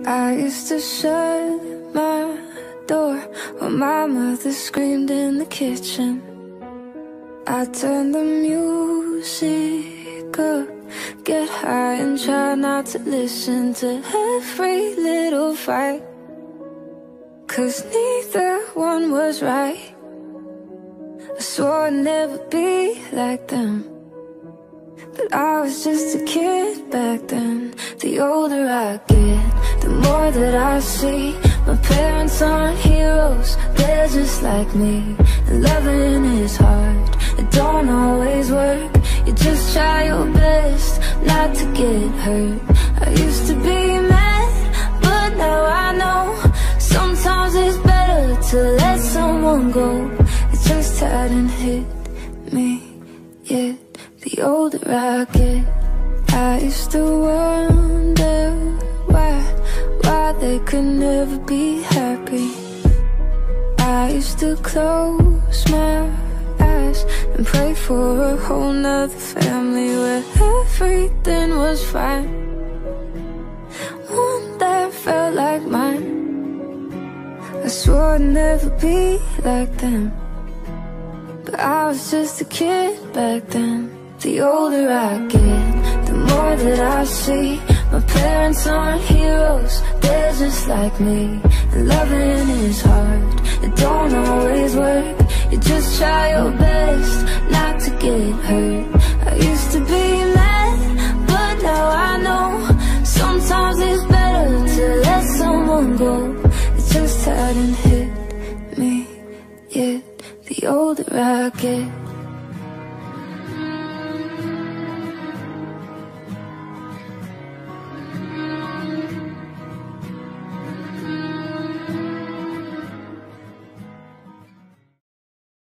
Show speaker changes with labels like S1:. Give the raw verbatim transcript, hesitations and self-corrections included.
S1: I used to shut my door while my mother screamed in the kitchen. I turned the music up, get high and try not to listen to every little fight, 'cause neither one was right. I swore I'd never be like them, but I was just a kid back then. The older I get, the more that I see my parents aren't heroes, they're just like me. And loving is hard, it don't always work. You just try your best not to get hurt. I used to be mad, but now I know sometimes it's better to let someone go. It just hadn't hit me yet. The older I get, I used to wonder why, why they could never be happy. I used to close my eyes and pray for a whole nother family where everything was fine, one that felt like mine. I swore I'd never be like them, but I was just a kid back then. The older I get, the more that I see my parents aren't heroes, they're just like me. And loving is hard, it don't always work. You just try your best not to get hurt. I used to be mad, but now I know sometimes it's better to let someone go. It just hadn't hit me yet. The older I get,